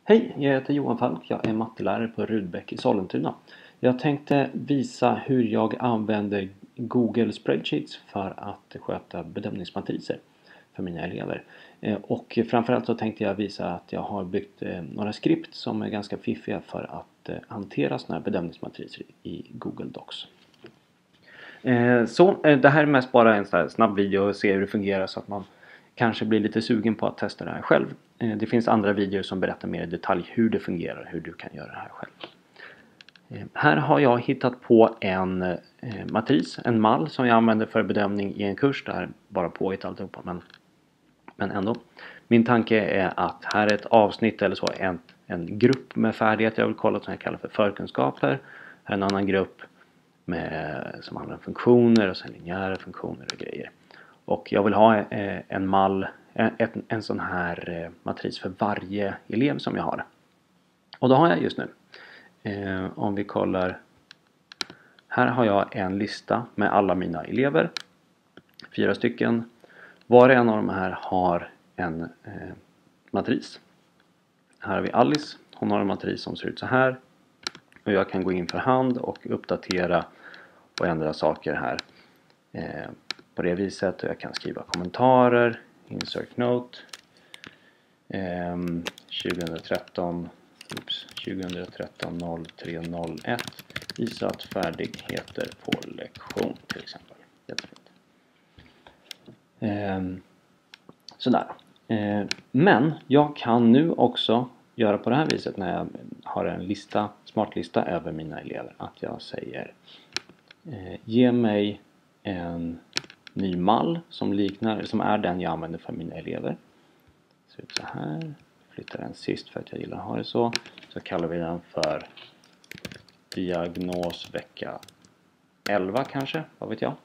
Hej, jag heter Johan Falk. Jag är mattelärare på Rudbeck i Sollentuna. Jag tänkte visa hur jag använder Google Spreadsheets för att sköta bedömningsmatriser för mina elever. Och framförallt så tänkte jag visa att jag har byggt några skript som är ganska fiffiga för att hantera sådana här bedömningsmatriser i Google Docs. Så det här är mest bara en sån här snabb video och se hur det fungerar så att man kanske blir lite sugen på att testa det här själv. Det finns andra videor som berättar mer i detalj hur det fungerar, hur du kan göra det här själv. Här har jag hittat på en matris, en mall som jag använder för bedömning i en kurs. Det här är bara påhitt alltihopa, men ändå. Min tanke är att här är ett avsnitt eller så, en grupp med färdigheter jag vill kolla som jag kallar för förkunskaper. Här är en annan grupp som handlar om funktioner och sen linjära funktioner och grejer. Och jag vill ha en mall, en sån här matris för varje elev som jag har. Och då har jag just nu. Om vi kollar. Här har jag en lista med alla mina elever. 4 stycken. Var och en av de här har en matris. Här har vi Alice. Hon har en matris som ser ut så här. Och jag kan gå in för hand och uppdatera och ändra saker här. På det viset, och jag kan skriva kommentarer, insert note 2013 0301 visat färdigheter på lektion till exempel. Jättefint. Sådär. Men jag kan nu också göra på det här viset när jag har en smart lista över mina elever, att jag säger ge mig en ny mall som är den jag använder för mina elever. Ser ut så här. Flyttar den sist för att jag gillar att ha det så. Så kallar vi den för diagnos vecka 11 kanske, vad vet jag.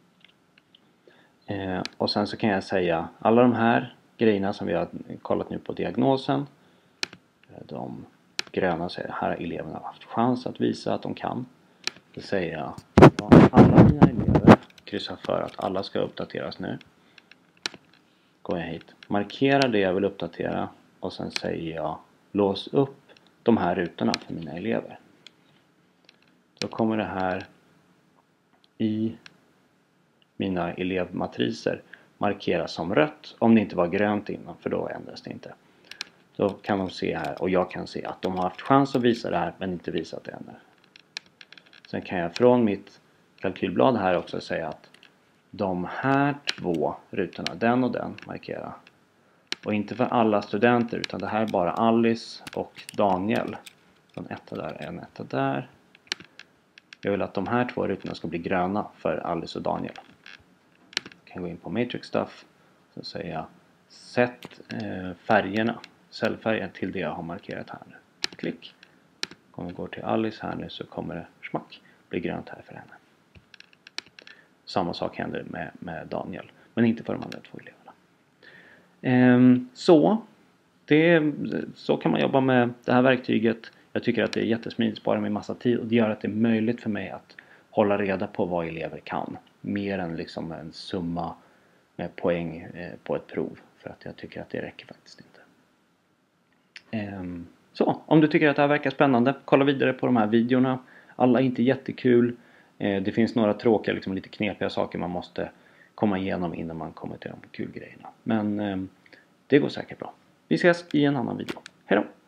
Och sen så kan jag säga alla de här grejerna som vi har kollat nu på diagnosen. De gröna säger här har eleverna haft chans att visa att de kan. Då säger jag alla mina elever kryssar för att alla ska uppdateras nu. Går jag hit. Markerar det jag vill uppdatera. Och sen säger jag lås upp de här rutorna för mina elever. Då kommer det här i mina elevmatriser markeras som rött. Om det inte var grönt innan, för då ändras det inte. Då kan de se här, och jag kan se att de har haft chans att visa det här men inte visat det ännu. Sen kan jag från mitt kalkylblad här också säga att de här 2 rutorna, den och den, markera. Och inte för alla studenter, utan det här är bara Alice och Daniel. En etta där, en etta där. Jag vill att de här 2 rutorna ska bli gröna för Alice och Daniel. Jag kan gå in på Matrix Stuff. Så säger jag sätt färgerna, cellfärgen till det jag har markerat här nu. Klick. Om vi går till Alice här nu så kommer det smack bli grönt här för henne. Samma sak händer med Daniel. Men inte för de andra 2 eleverna. Så kan man jobba med det här verktyget. Jag tycker att det är jättesmidigt, sparar mig massa tid. Och det gör att det är möjligt för mig att hålla reda på vad elever kan. Mer än liksom en summa med poäng på ett prov. För att jag tycker att det räcker faktiskt inte. Så, om du tycker att det här verkar spännande, kolla vidare på de här videorna. Alla är inte jättekul. Det finns några tråkiga, liksom lite knepiga saker man måste komma igenom innan man kommer till de kul grejerna. Men det går säkert bra. Vi ses i en annan video. Hej då!